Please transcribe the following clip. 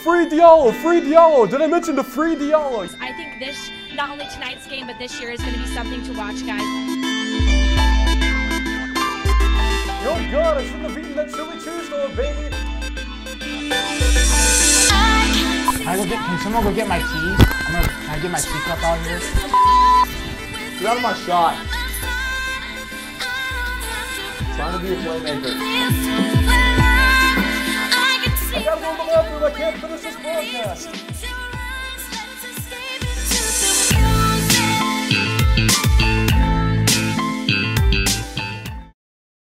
free Diallo, free Diallo. Did I mention the free Diallo? I think this, not only tonight's game, but this year is going to be something to watch, guys. Yo, God, I shouldn't have eaten that chili cheese though, baby. Can someone go get my tea? Can I get my teacup out here? Get out of my shot. I'm trying to be a playmaker. I gotta go to the bathroom, I can't finish this broadcast.